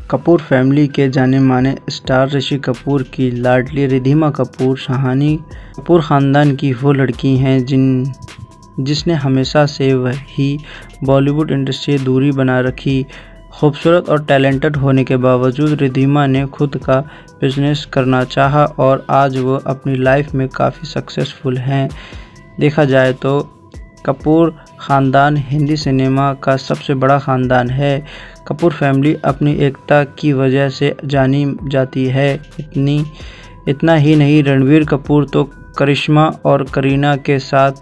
Kapoor family के जाने माने स्टार ऋषि कपूर की लाडली रिद्धिमा कपूर शाहानी कपूर ख़ानदान की वो लड़की हैं जिसने हमेशा से वही बॉलीवुड इंडस्ट्री से दूरी बना रखी। खूबसूरत और टैलेंटेड होने के बावजूद रिद्धिमा ने खुद का बिजनेस करना चाहा और आज वो अपनी लाइफ में काफ़ी सक्सेसफुल हैं। देखा जाए तो कपूर ख़ानदान हिंदी सिनेमा का सबसे बड़ा ख़ानदान है। कपूर फैमिली अपनी एकता की वजह से जानी जाती है। इतना ही नहीं, रणबीर कपूर तो करिश्मा और करीना के साथ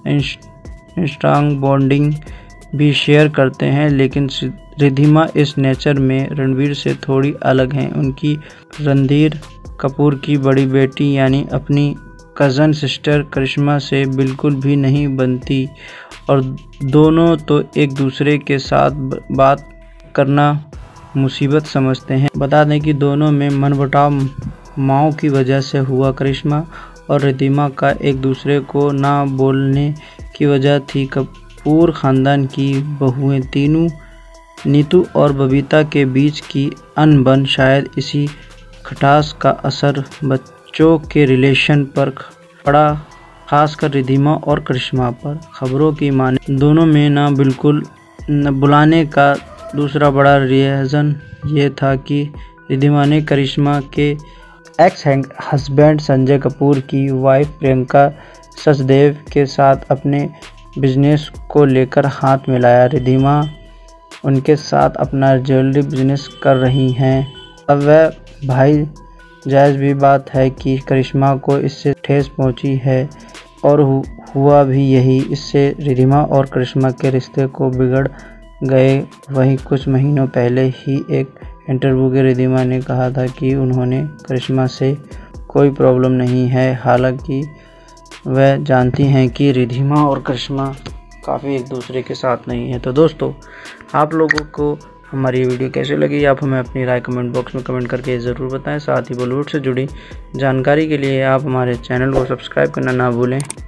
स्ट्रॉन्ग बॉन्डिंग भी शेयर करते हैं, लेकिन रिद्धिमा इस नेचर में रणबीर से थोड़ी अलग हैं। उनकी रणधीर कपूर की बड़ी बेटी यानी अपनी कज़न सिस्टर करिश्मा से बिल्कुल भी नहीं बनती और दोनों तो एक दूसरे के साथ बात करना मुसीबत समझते हैं। बता दें कि दोनों में मनमुटाव माओ की वजह से हुआ। करिश्मा और रिद्धिमा का एक दूसरे को ना बोलने की वजह थी। कपूर ख़ानदान की बहुएं तीनों नीतू और बबीता के बीच की अनबन शायद इसी खटास का असर बच्चों के रिलेशन पर पड़ा, खासकर रिद्धिमा और करिश्मा पर। खबरों की माने दोनों में ना बिल्कुल बुलाने का दूसरा बड़ा रीज़न ये था कि रिद्धिमा ने करिश्मा के एक्स हस्बैंड संजय कपूर की वाइफ प्रियंका सचदेव के साथ अपने बिजनेस को लेकर हाथ मिलाया। रिद्धिमा उनके साथ अपना ज्वेलरी बिजनेस कर रही हैं। अब वह भाई जायज़ भी बात है कि करिश्मा को इससे ठेस पहुंची है और हुआ भी यही। इससे रिद्धिमा और करिश्मा के रिश्ते को बिगड़ गए। वहीं कुछ महीनों पहले ही एक इंटरव्यू में रिद्धिमा ने कहा था कि उन्होंने करिश्मा से कोई प्रॉब्लम नहीं है। हालांकि वह जानती हैं कि रिद्धिमा और करिश्मा काफ़ी एक दूसरे के साथ नहीं है। तो दोस्तों, आप लोगों को हमारी वीडियो कैसी लगी आप हमें अपनी राय कमेंट बॉक्स में कमेंट करके ज़रूर बताएं। साथ ही बॉलीवुड से जुड़ी जानकारी के लिए आप हमारे चैनल को सब्सक्राइब करना ना भूलें।